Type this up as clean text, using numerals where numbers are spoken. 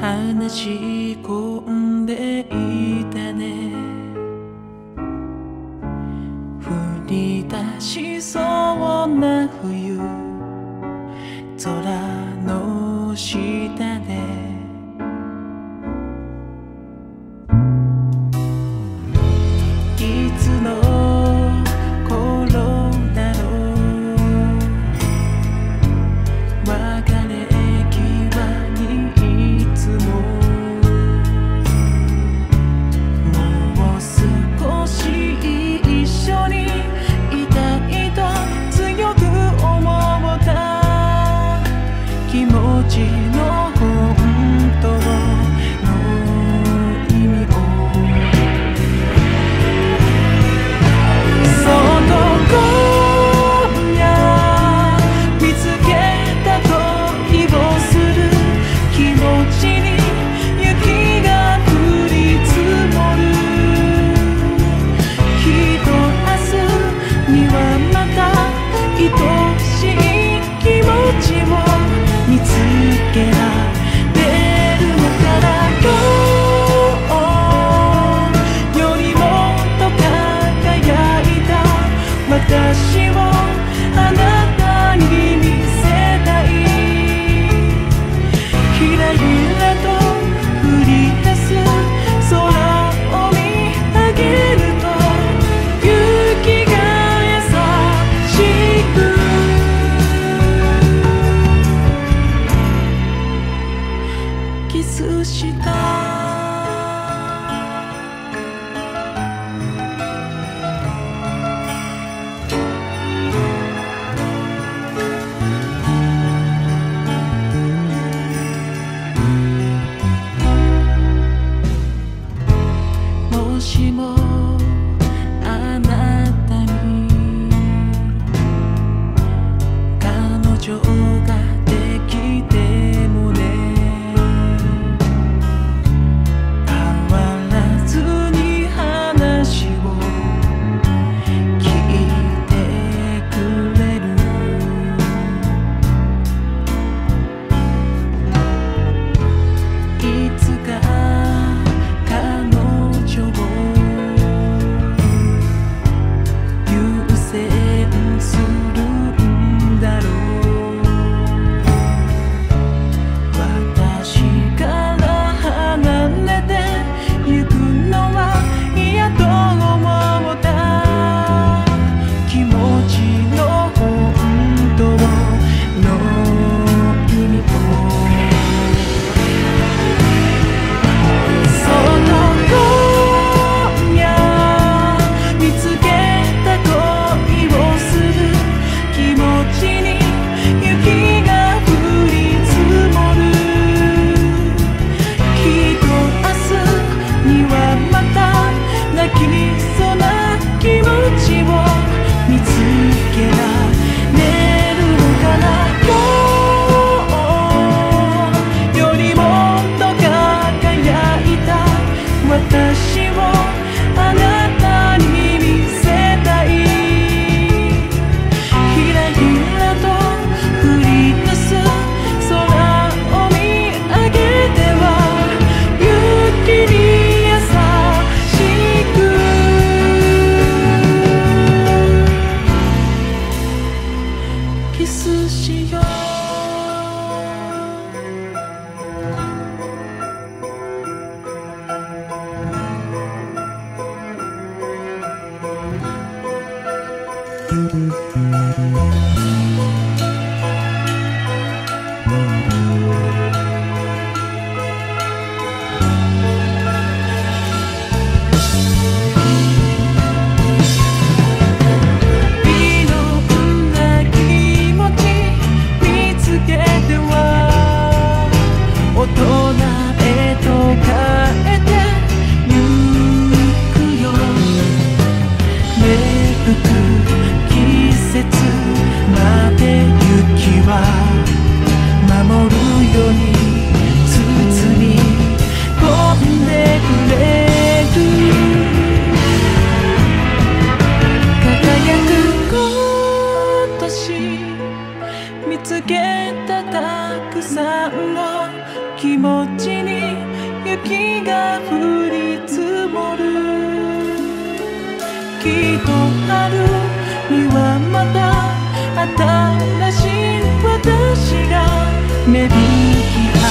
話し込んでいたね。降り出しそうな冬、空の下でいつの頃だろう、別れ際にいつももう少し一緒にいたいと強く思った気持ちの本当の意味をその今夜見つけた恋をする気持ちに雪が降り積もる。きっと明日にはまた愛しい気持ちを見つけられるのかな。今日よりもっと輝いた私をあなたに見せたい。ひらひらと降り出す空を見上げると雪が優しくキスした。もしもあなたに彼女ができてもね、変わらずに話を聞いてくれる。いつか彼女を優先するんだろう。私から離れてゆくのは嫌と思った気持ちの本当の意味をその今夜見つけた恋をする気持ちに雪が降り積もる。きっと明日にはまた泣きそうな気持ちを見つけられるのかな。今日よりもっと輝いた私をあなたに見せたい。ひらひらと降り出す空を見上げては雪に優しくキスしよう。いろんな気持ち見つけては大人へと変えてゆくよ。芽吹く季節まで雪は守るように包み込んでくれる。輝く今年見つけたたくさんの気持ちに雪が降り積もる。きっと春にはまた新しい私が芽吹き